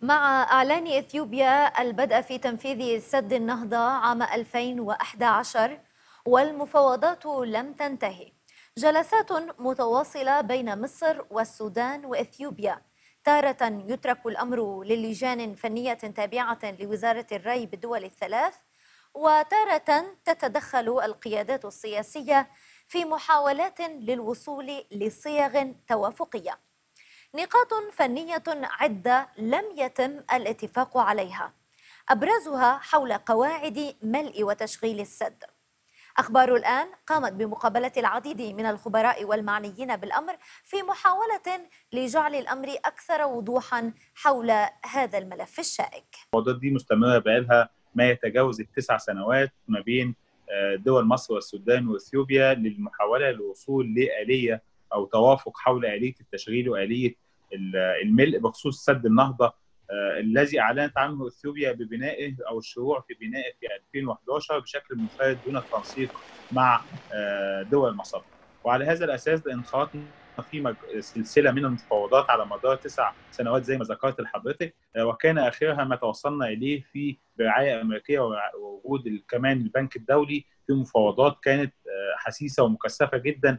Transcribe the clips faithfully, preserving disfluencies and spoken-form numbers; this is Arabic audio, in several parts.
مع إعلان إثيوبيا البدء في تنفيذ سد النهضة عام ألفين وأحد عشر والمفاوضات لم تنتهي، جلسات متواصلة بين مصر والسودان وإثيوبيا، تارة يترك الأمر للجان فنية تابعة لوزارة الري بالدول الثلاث، وتارة تتدخل القيادات السياسية في محاولات للوصول لصيغ توافقية. نقاط فنية عدة لم يتم الاتفاق عليها، أبرزها حول قواعد ملء وتشغيل السد. أخبار الآن قامت بمقابلة العديد من الخبراء والمعنيين بالأمر في محاولة لجعل الأمر أكثر وضوحا حول هذا الملف الشائك. المفاوضات دي مستمرة بقالها ما يتجاوز التسع سنوات ما بين دول مصر والسودان وإثيوبيا للمحاولة للوصول لآلية أو توافق حول آلية التشغيل وآلية الملء بخصوص سد النهضة الذي أعلنت عنه إثيوبيا ببنائه أو الشروع في بنائه في ألفين وأحد عشر بشكل منفرد دون التنسيق مع دول المصب. وعلى هذا الأساس انخرطنا في سلسلة من المفاوضات على مدار تسع سنوات زي ما ذكرت لحضرتك، وكان آخرها ما توصلنا إليه في برعاية أمريكية ووجود كمان البنك الدولي في مفاوضات كانت حسيسة ومكثفة جدا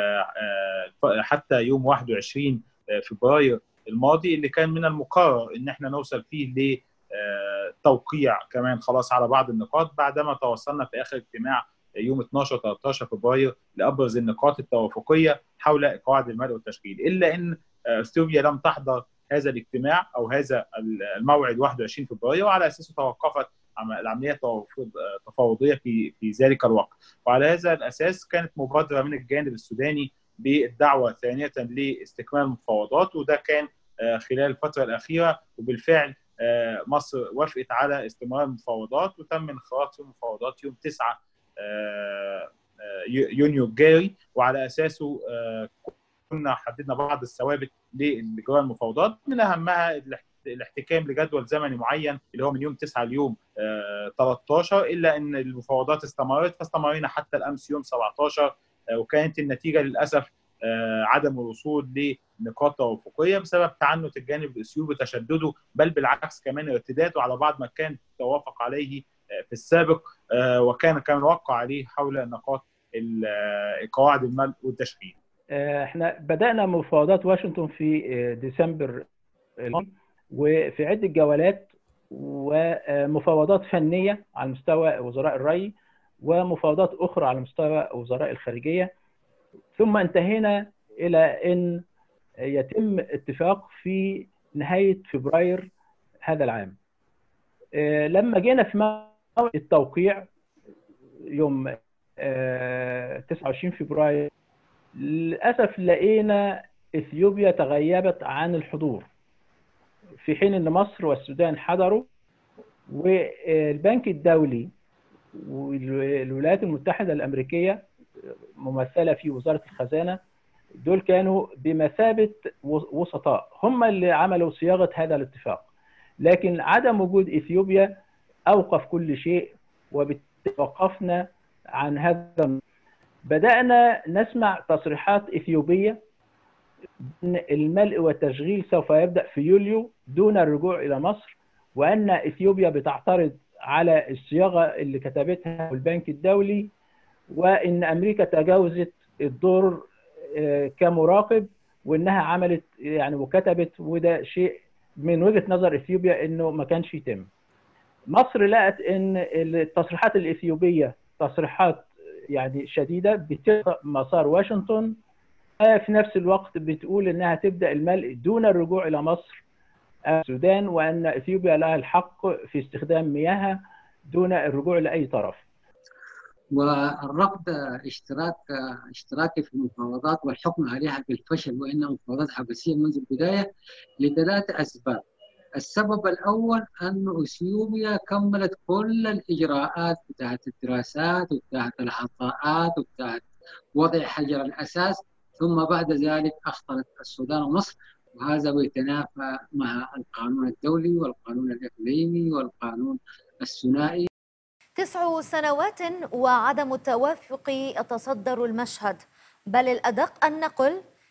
حتى يوم واحد وعشرين فبراير الماضي اللي كان من المقرر ان احنا نوصل فيه لتوقيع كمان خلاص على بعض النقاط، بعدما توصلنا في اخر اجتماع يوم اثناشر ثلاثة عشر فبراير لابرز النقاط التوافقيه حول قواعد الملء والتشغيل، الا ان اثيوبيا لم تحضر هذا الاجتماع او هذا الموعد واحد وعشرين فبراير، وعلى اساسه توقفت العمليه التفاوضيه في في ذلك الوقت. وعلى هذا الاساس كانت مبادره من الجانب السوداني بالدعوه ثانيه لاستكمال المفاوضات، وده كان خلال الفتره الاخيره، وبالفعل مصر وافقت على استمرار المفاوضات وتم انخراط في المفاوضات يوم تسعة يونيو الجاري، وعلى اساسه كنا حددنا بعض الثوابت لاجراء المفاوضات، من اهمها الاحتكام لجدول زمني معين اللي هو من يوم تسعة ليوم ثلاثة عشر، الا ان المفاوضات استمرت فاستمرينا حتى الامس يوم سبعة عشر، وكانت النتيجه للاسف عدم الوصول لنقاط توافقيه بسبب تعنت الجانب الاثيوبي تشدده، بل بالعكس كمان ارتداده على بعض ما كان توافق عليه في السابق، وكان كان وقع عليه حول نقاط قواعد الملء والتشغيل. احنا بدأنا مفاوضات واشنطن في ديسمبر وفي عدة جولات ومفاوضات فنية على مستوى وزراء الري ومفاوضات أخرى على مستوى وزراء الخارجية، ثم انتهينا إلى أن يتم اتفاق في نهاية فبراير هذا العام. لما جينا في موعد التوقيع يوم تسعة وعشرين فبراير للأسف لقينا إثيوبيا تغيبت عن الحضور، في حين أن مصر والسودان حضروا، والبنك الدولي والولايات المتحدة الأمريكية ممثلة في وزارة الخزانة دول كانوا بمثابة وسطاء، هم اللي عملوا صياغة هذا الاتفاق، لكن عدم وجود إثيوبيا أوقف كل شيء، وبالتالي وقفنا عن هذا. بدأنا نسمع تصريحات إثيوبية أن الملء والتشغيل سوف يبدأ في يوليو دون الرجوع إلى مصر، وأن إثيوبيا بتعترض على الصياغة اللي كتبتها البنك الدولي، وأن أمريكا تجاوزت الدور كمراقب وأنها عملت يعني وكتبت، وده شيء من وجهة نظر إثيوبيا أنه ما كانش يتم. مصر لقت أن التصريحات الإثيوبية تصريحات يعني شديدة بتقطع مسار واشنطن، في نفس الوقت بتقول انها تبدا الملء دون الرجوع الى مصر السودان، وان اثيوبيا لها الحق في استخدام مياهها دون الرجوع لاي طرف. والرفض اشتراك اشتراكي في المفاوضات والحكم عليها بالفشل وانها مفاوضات عبثيه منذ البدايه لثلاث اسباب. السبب الاول ان اثيوبيا كملت كل الاجراءات بتاعت الدراسات وبتاعت العطاءات وبتاعت وضع حجر الاساس، ثم بعد ذلك اخطرت السودان ومصر، وهذا بيتنافى مع القانون الدولي والقانون الاقليمي والقانون الثنائي. تسع سنوات وعدم التوافق يتصدر المشهد، بل الأدق أن نقل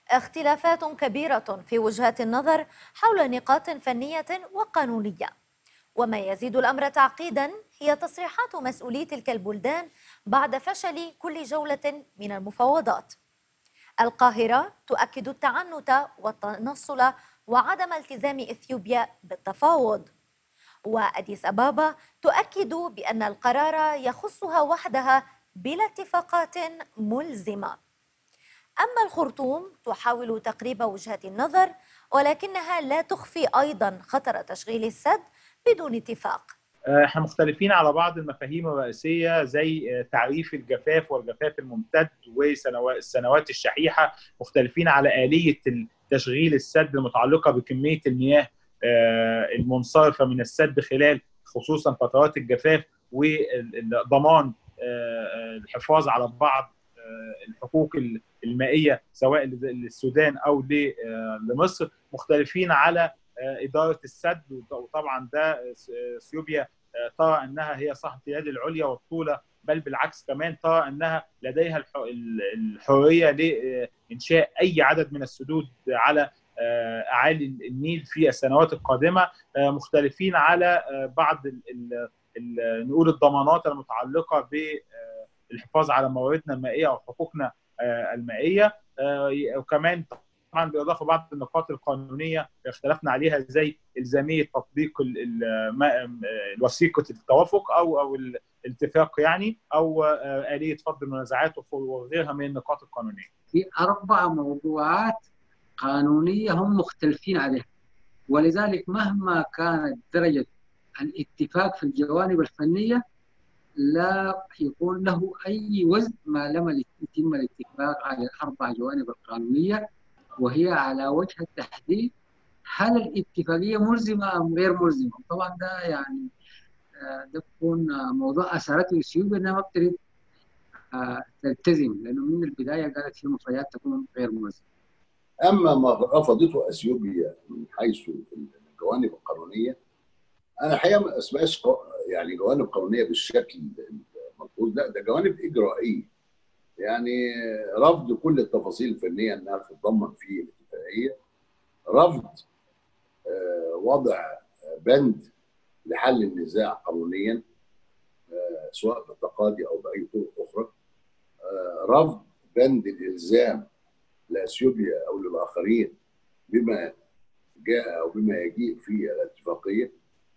اختلافات كبيرة في وجهات النظر حول نقاط فنية وقانونية، وما يزيد الأمر تعقيدا هي تصريحات مسؤولي تلك البلدان بعد فشل كل جولة من المفاوضات. القاهرة تؤكد التعنت والتنصل وعدم التزام إثيوبيا بالتفاوض، وأديس أبابا تؤكد بأن القرار يخصها وحدها بلا اتفاقات ملزمة. أما الخرطوم تحاول تقريب وجهات النظر، ولكنها لا تخفي أيضا خطر تشغيل السد بدون اتفاق. احنا مختلفين على بعض المفاهيم الرئيسيه زي تعريف الجفاف والجفاف الممتد والسنوات الشحيحه، مختلفين على اليه تشغيل السد المتعلقه بكميه المياه المنصرفه من السد خلال خصوصا فترات الجفاف، وضمان الحفاظ على بعض الحقوق المائيه سواء للسودان او لمصر. مختلفين على اداره السد، وطبعا ده اثيوبيا ترى انها هي صاحبه اليد العليا والطوله، بل بالعكس كمان ترى انها لديها الحريه لانشاء اي عدد من السدود على اعالي النيل في السنوات القادمه. مختلفين على بعض ال ال نقول الضمانات المتعلقه بالحفاظ على مواردنا المائيه او حقوقنا المائيه، وكمان طبعا بالاضافه بعض النقاط القانونيه اختلفنا عليها زي الزاميه تطبيق وثيقه التوافق او او الاتفاق يعني، او اليه فض المنازعات وغيرها من النقاط القانونيه. في اربع موضوعات قانونيه هم مختلفين عليها، ولذلك مهما كانت درجه الاتفاق في الجوانب الفنيه لا يكون له اي وزن ما لم يتم الاتفاق على الاربع جوانب القانونيه، وهي على وجه التحديد هل الاتفاقيه ملزمه ام غير ملزمه. طبعا ده يعني ده بيكون موضوع اثارته اثيوبيا انها ما بتريد تلتزم، لانه من البدايه قالت في مفردات تكون غير ملزمه. اما ما رفضته اثيوبيا من حيث الجوانب القانونيه، انا الحقيقه ما اسمعش يعني جوانب قانونيه بالشكل الملحوظ، لا ده جوانب اجرائيه. يعني رفض كل التفاصيل الفنيه انها تتضمن في الاتفاقيه، رفض وضع بند لحل النزاع قانونيا سواء بالتقاضي او باي طرق اخرى، رفض بند الالزام لاثيوبيا او للاخرين بما جاء او بما يجيء في الاتفاقيه،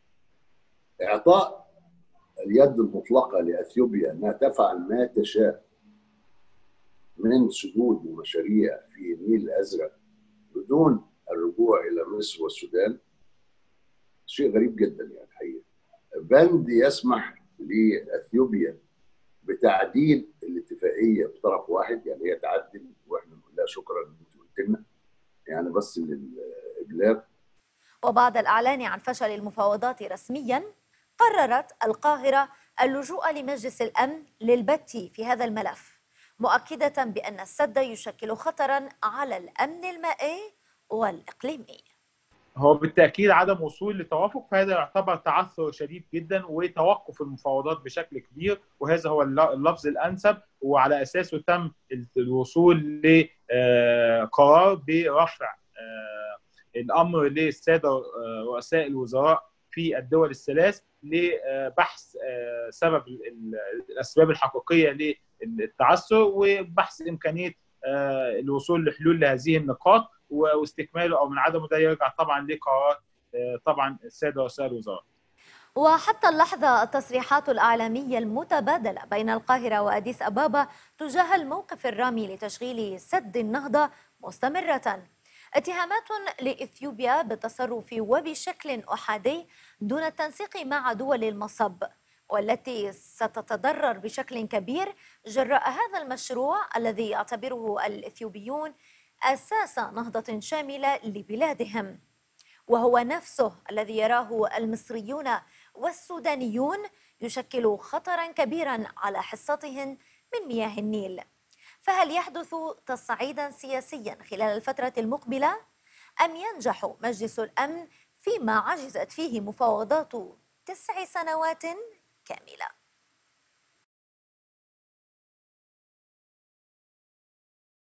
اعطاء اليد المطلقه لاثيوبيا انها تفعل ما تشاء من سدود ومشاريع في النيل الازرق بدون الرجوع الى مصر والسودان، شيء غريب جدا يعني الحقيقه. بند يسمح لاثيوبيا بتعديل الاتفاقيه بطرف واحد، يعني هي تعدل واحنا نقول لها شكرا ان انت قلت لنا، يعني بس للابلاغ. وبعد الاعلان عن فشل المفاوضات رسميا، قررت القاهره اللجوء لمجلس الامن للبت في هذا الملف، مؤكده بان السد يشكل خطرا على الامن المائي والاقليمي. هو بالتاكيد عدم وصول لتوافق، فهذا يعتبر تعثر شديد جدا وتوقف المفاوضات بشكل كبير، وهذا هو اللفظ الانسب، وعلى اساسه تم الوصول لقرار برفع الامر للساده رؤساء الوزراء في الدول الثلاث لبحث سبب الاسباب الحقيقيه للتعثر وبحث امكانيه الوصول لحلول لهذه النقاط واستكماله او من عدمه. ده يرجع طبعا لقرارات طبعا الساده رؤساء الوزراء. وحتى اللحظه التصريحات الاعلاميه المتبادله بين القاهره واديس ابابا تجاه الموقف الرامي لتشغيل سد النهضه مستمره. اتهامات لاثيوبيا بالتصرف وبشكل احادي دون التنسيق مع دول المصب، والتي ستتضرر بشكل كبير جراء هذا المشروع الذي يعتبره الاثيوبيون أساس نهضة شاملة لبلادهم، وهو نفسه الذي يراه المصريون والسودانيون يشكل خطرا كبيرا على حصتهم من مياه النيل. فهل يحدث تصعيدا سياسيا خلال الفترة المقبلة؟ أم ينجح مجلس الأمن فيما عجزت فيه مفاوضات تسع سنوات كاملة؟